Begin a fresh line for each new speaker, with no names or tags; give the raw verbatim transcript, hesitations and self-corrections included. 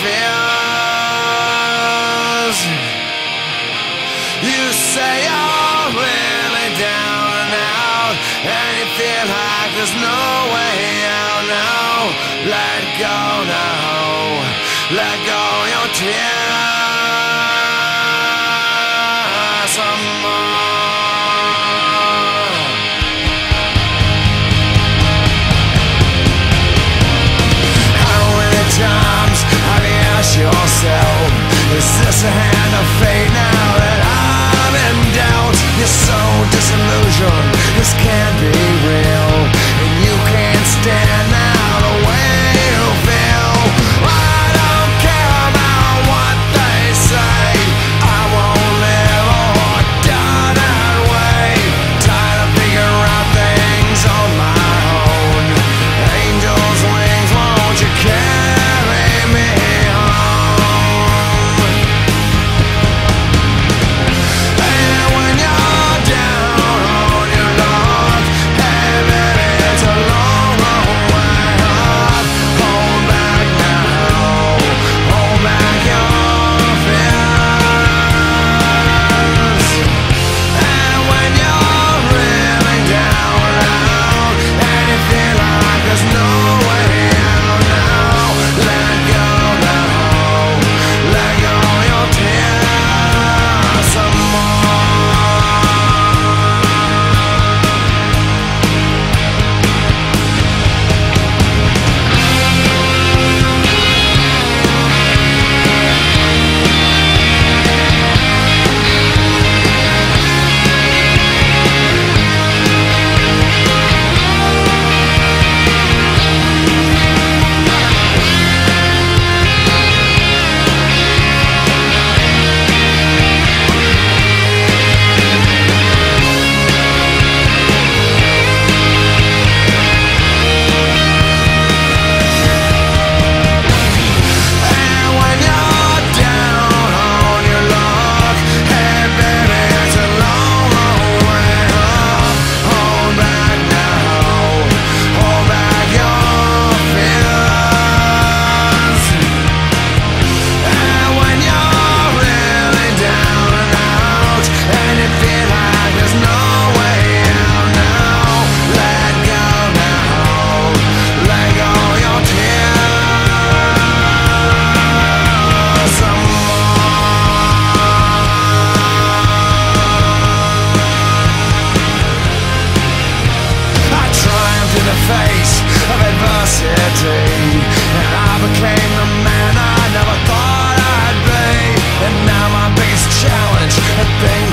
fears. You say you're really down and out, and you feel like there's no way out now. Let go now, let go your tears some more. How many times have you asked yourself, is this a hand of fate now that I'm in doubt? You're so disillusioned, this can't be real, and you can't stand now the way you feel. I don't care about what they say, I won't live or die that way. Tired of figuring out things on my own. Angels' wings, won't you carry me home? And when you're down on your luck, hey baby, it's a long, long way up. Hold back now, hold back your fears. And when you're really down and out, and you feel like there's no way out now, let go now, let go your tears some more. And when you're down on your luck, hey baby, it's a long, long way up. Hold back now, hold back your fears. And when you're really down and out, and you feel like there's no way out now, let go now, let go your tears some more. I triumphed in the face of adversity, and I became the man I never thought I'd be. And now my biggest challenge, the thing